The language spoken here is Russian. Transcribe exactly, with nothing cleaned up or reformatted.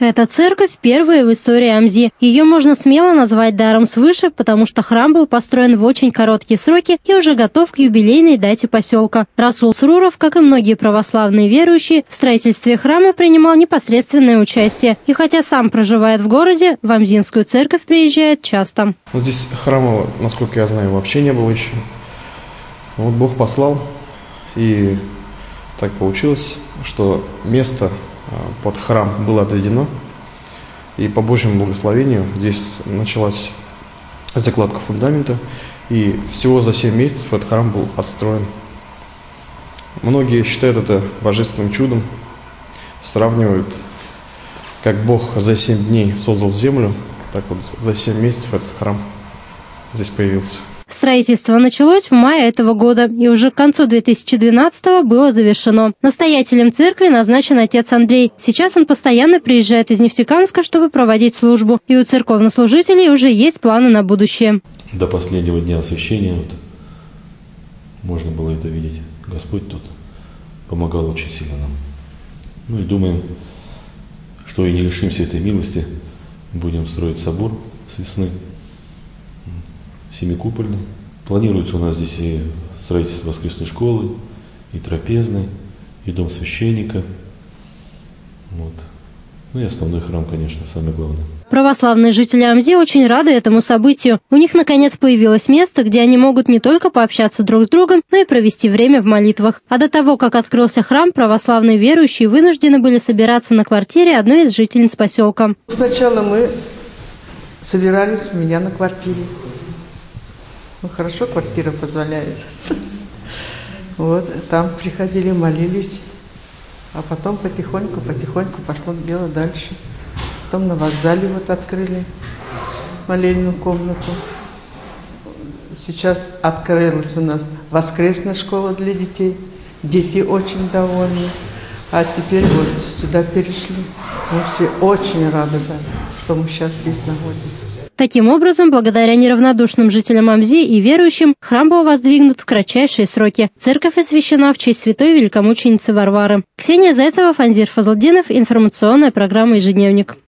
Эта церковь первая в истории Амзи. Ее можно смело назвать даром свыше, потому что храм был построен в очень короткие сроки и уже готов к юбилейной дате поселка. Расул Сруров, как и многие православные верующие, в строительстве храма принимал непосредственное участие. И хотя сам проживает в городе, в Амзинскую церковь приезжает часто. Вот здесь храма, насколько я знаю, вообще не было еще. Вот Бог послал, и так получилось, что место под храм было отведено, и по Божьему благословению здесь началась закладка фундамента, и всего за семь месяцев этот храм был отстроен. Многие считают это божественным чудом, сравнивают, как Бог за семь дней создал землю, так вот за семь месяцев этот храм здесь появился. Строительство началось в мае этого года и уже к концу две тысячи двенадцатого было завершено. Настоятелем церкви назначен отец Андрей. Сейчас он постоянно приезжает из Нефтекамска, чтобы проводить службу. И у церковнослужителей уже есть планы на будущее. До последнего дня освящения вот, можно было это видеть. Господь тут помогал очень сильно нам. Ну и думаем, что и не лишимся этой милости. Будем строить собор с весны. Семикупольный. Планируется у нас здесь и строительство воскресной школы, и трапезной, и дом священника. Вот. Ну и основной храм, конечно, самое главное. Православные жители Амзи очень рады этому событию. У них, наконец, появилось место, где они могут не только пообщаться друг с другом, но и провести время в молитвах. А до того, как открылся храм, православные верующие вынуждены были собираться на квартире одной из жительниц поселка. Сначала мы собирались у меня на квартире. Ну, хорошо, квартира позволяет. Вот, там приходили, молились, а потом потихоньку, потихоньку пошло дело дальше. Потом на вокзале вот открыли молельную комнату. Сейчас открылась у нас воскресная школа для детей. Дети очень довольны. А теперь вот сюда перешли. Мы все очень рады, что мы сейчас здесь находимся. Таким образом, благодаря неравнодушным жителям Амзи и верующим, храм был воздвигнут в кратчайшие сроки. Церковь освящена в честь святой великомученицы Варвары. Ксения Зайцева, Фанзир Фазлдинов. Информационная программа «Ежедневник».